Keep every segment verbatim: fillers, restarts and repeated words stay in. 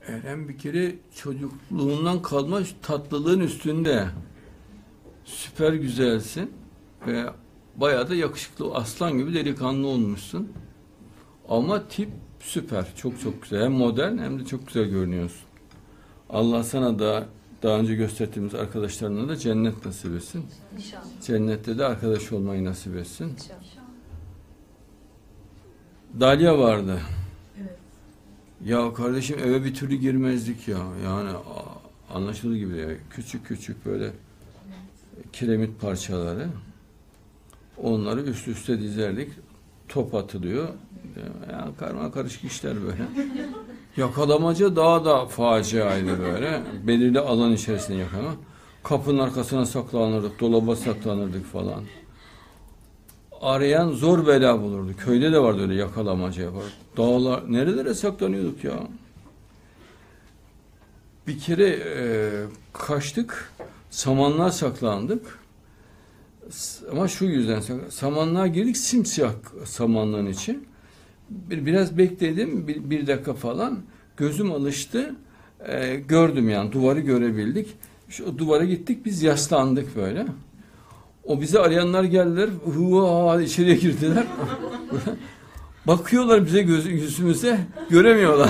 Eren bir kere çocukluğundan kalma tatlılığın üstünde. Süper güzelsin ve bayağı da yakışıklı, aslan gibi delikanlı olmuşsun. Ama tip süper, çok çok güzel. Hem modern hem de çok güzel görünüyorsun. Allah sana da daha önce gösterdiğimiz arkadaşlarına da cennet nasip etsin. İnşallah. Cennette de arkadaş olmayı nasip etsin. İnşallah. Dalya vardı. Evet. Ya kardeşim eve bir türlü girmezdik ya. Yani a- anlaşıldığı gibi ya. Küçük küçük böyle kiremit parçaları. Onları üst üste dizerdik. Top atılıyor. Yani karma karışık işler böyle. Yakalamaca daha da faciaydı böyle. Belirli alan içerisinde yakalama. Kapının arkasına saklanırdık, dolaba saklanırdık falan. Arayan zor bela bulurdu. Köyde de vardı öyle yakalamaca yapar. Dağlar, nerelere saklanıyorduk ya? Bir kere e, kaçtık, samanlığa saklandık. Ama şu yüzden samanlığa girdik, simsiyah samanlığın içi. Bir, biraz bekledim, bir, bir dakika falan. Gözüm alıştı, e, gördüm yani, duvarı görebildik. Şu duvara gittik, biz yaslandık böyle. O bizi arayanlar geldiler, hıva içeriye girdiler. Bakıyorlar bize göz, yüzümüze, göremiyorlar.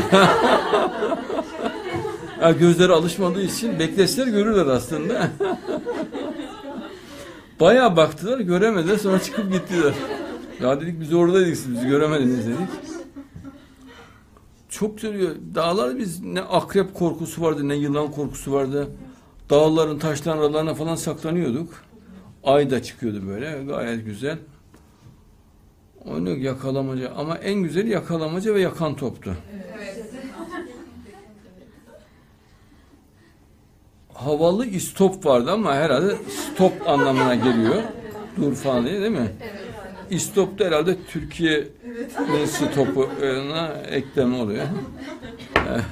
Yani gözleri alışmadığı için bekleseler görürler aslında. Bayağı baktılar, göremediler, sonra çıkıp gittiler. Ya dedik biz oradaydık, siz bizi göremediniz dedik. Çok söylüyor. Dağlar biz ne akrep korkusu vardı, ne yılan korkusu vardı. Dağların, taşların aralarına falan saklanıyorduk. Ay da çıkıyordu böyle, gayet güzel. Onu yakalamaca, ama en güzeli yakalamaca ve yakan toptu. Evet. Havalı istop vardı ama herhalde stop anlamına geliyor. Dur falan diye, değil mi? Evet. İstop da herhalde Türkiye'nin stopuna ekleme oluyor. Evet.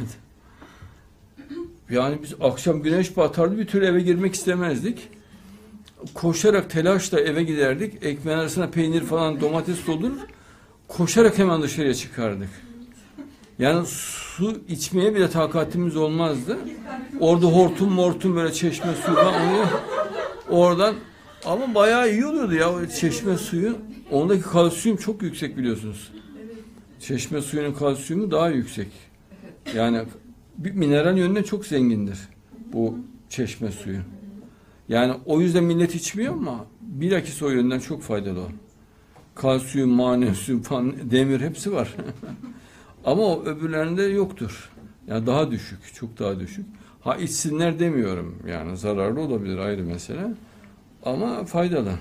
Yani biz akşam güneş batardı, bir türlü eve girmek istemezdik. Koşarak telaşla eve giderdik. Ekmeğin arasına peynir falan, domates doldurur. Koşarak hemen dışarıya çıkardık. Yani su içmeye bile takatimiz olmazdı. Orada hortum mortum böyle çeşme suyu falan oluyor. Oradan, ama bayağı iyi oluyordu ya o çeşme suyu. Ondaki kalsiyum çok yüksek biliyorsunuz. Çeşme suyunun kalsiyumu daha yüksek. Yani bir mineral yönüne çok zengindir bu çeşme suyu. Yani o yüzden millet içmiyor ama bilakis o yönden çok faydalı o. Kalsiyum, magnezyum falan, demir hepsi var. Ama o öbürlerinde yoktur. Yani daha düşük, çok daha düşük. Ha içsinler demiyorum. Yani zararlı olabilir, ayrı mesele. Ama faydalı.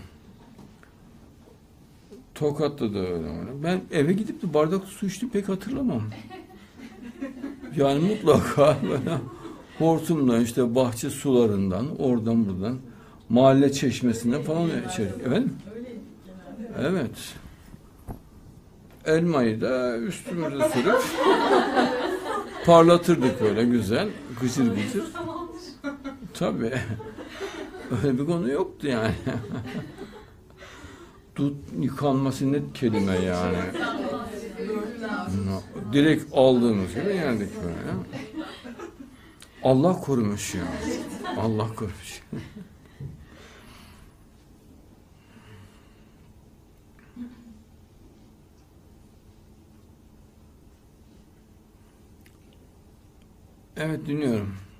Tokat'ta da öyle. Ben eve gidip de bardak su içtim pek hatırlamam. Yani mutlaka böyle hortumdan, işte bahçe sularından, oradan buradan, mahalle çeşmesinden falan içerik. Efendim? Evet. Elmayı da üstümüze sürüp parlatırdık böyle güzel, gıcır gıcır. Tabii. Öyle bir konu yoktu yani. Dut yıkanması net kelime yani. Direkt aldığımız gibi yerdik böyle. Allah korumuş ya. Allah korumuş. Evet, dinliyorum.